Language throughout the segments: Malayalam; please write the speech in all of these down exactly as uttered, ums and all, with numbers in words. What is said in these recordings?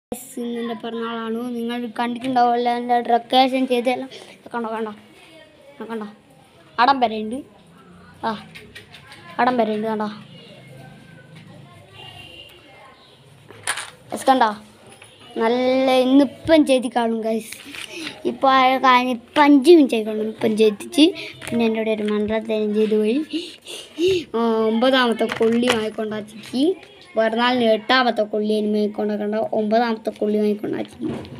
ഇന്നെൻ്റെ പിറന്നാളാണ്. നിങ്ങൾ കണ്ടിട്ടുണ്ടാവുമല്ലോ എൻ്റെ ഡെക്കറേഷൻ ചെയ്തെല്ലാം. കണ്ടോ കണ്ടോ കണ്ടോ അടം വരെയുണ്ട്. ആ അടം വരെയുണ്ട് കണ്ടോ. കണ്ടോ നല്ല ഇന്നിപ്പം ചെയ്തി കാണും ഗൈസ്. ഇപ്പോൾ കഴിഞ്ഞ് ഇപ്പം അഞ്ച് മിനിറ്റ് ആയിക്കോളും ഇപ്പം ചെയ്തിച്ച്. പിന്നെ എൻ്റെ ഇവിടെ ഒരു മണ്ഡലത്തേനും ചെയ്ത് പോയി. ഒമ്പതാമത്തെ കൊള്ളി വാങ്ങിക്കൊണ്ടാക്കി. പിറന്നാളിന് എട്ടാമത്തെ കൊള്ളി അതിന് വാങ്ങിക്കൊണ്ടാക്കണ്ട. ഒമ്പതാമത്തെ കൊള്ളി വാങ്ങിക്കൊണ്ടാക്കി.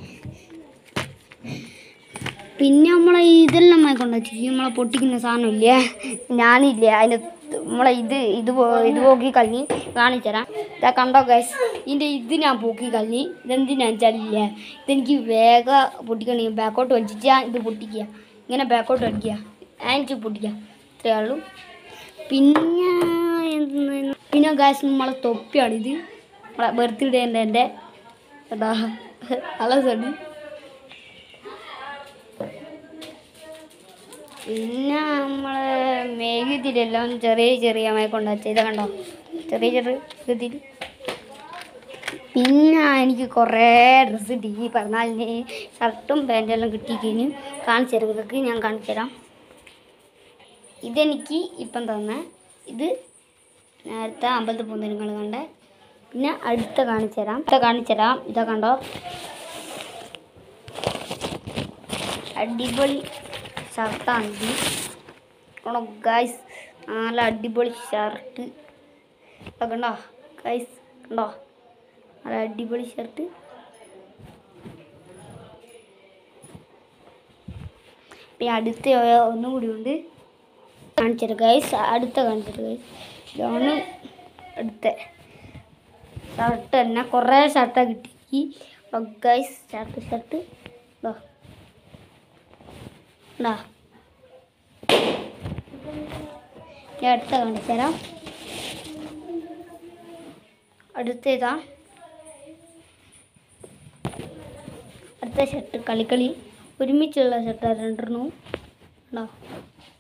പിന്നെ നമ്മളെ ഇതെല്ലാം വാങ്ങിക്കൊണ്ടാക്കി. നമ്മളെ പൊട്ടിക്കുന്ന സാധനമില്ലേ, ഞാനില്ലേ അതിന് നമ്മളെ ഇത് ഇത് ഇത് പോക്കി കളഞ്ഞ് കാണിച്ചുതരാം. ഇതാ കണ്ടോ ഗൈസ്, ഇതിൻ്റെ ഇത് ഞാൻ പോക്കി കളഞ്ഞ്. ഇതെന്തിനാന്ന് വെച്ചാലില്ലേ, ഇതെനിക്ക് വേഗം പൊട്ടിക്കണമെങ്കിൽ ബാക്കോട്ട് വലിച്ചിട്ട് ഇത് പൊട്ടിക്കുക. ഇങ്ങനെ ബാക്കോട്ട് വലിക്കുക, ആൻറ്റ് പൊട്ടിക്കുക, ഇത്രയേ ഉള്ളൂ. പിന്നെ പിന്നെ ഗൈസ് നമ്മളെ തൊപ്പിയാണിത്. നമ്മളെ ബർത്ത്ഡേൻ്റെ എൻ്റെ കേട്ടോ അലസണ്ട്. പിന്നെ നമ്മളെ മേഘത്തിലെല്ലാം ചെറിയ ചെറിയ കൊണ്ടുവച്ച ഇതാ കണ്ടോ, ചെറിയ ചെറിയ ഇതിൽ. പിന്നെ എനിക്ക് കുറേ ഡ്രസ്സ് കിട്ടി ഈ പിറന്നാളിന്. ഷർട്ടും പാൻറ്റെല്ലാം കിട്ടിക്കഴിഞ്ഞ് കാണിച്ചു തരാം. ഇതൊക്കെ ഞാൻ കാണിച്ചു തരാം. ഇതെനിക്ക് ഇപ്പം തന്നെ, ഇത് നേരത്തെ അമ്പലത്തിൽ പോകുന്ന നിങ്ങൾ കണ്ടേ. പിന്നെ അടുത്ത കാണിച്ചു തരാം അടുത്ത കാണിച്ചു തരാം ഇതാ കണ്ടോ, അടിപൊളി ഷർട്ടാണിത്. കണ്ടോ ഗൈസ്, നല്ല അടിപൊളി ഷർട്ട്. കണ്ടോ ഗൈസ്, കണ്ടോ നല്ല അടിപൊളി ഷർട്ട്. പിന്നെ അടുത്ത ഒന്നും കൂടി ഉണ്ട്, കാണിച്ചത് ഗൈസ്. അടുത്ത കാണിച്ചത് ഗൈസ്, ഇതാണ് അടുത്ത ഷർട്ട് തന്നെ. കുറേ ഷർട്ടാണ് കിട്ടി ഗൈസ്. ഷർട്ട് ഷർട്ട് ഇതോ ഉണ്ടോ. ഞാൻ അടുത്ത കാണിച്ചു തരാം. അടുത്ത ഇതാ അടുത്ത ഷർട്ട്, കളിക്കളി ഒരുമിച്ചുള്ള ഷർട്ടാണ് രണ്ടെണ്ണവും ഉണ്ടോ.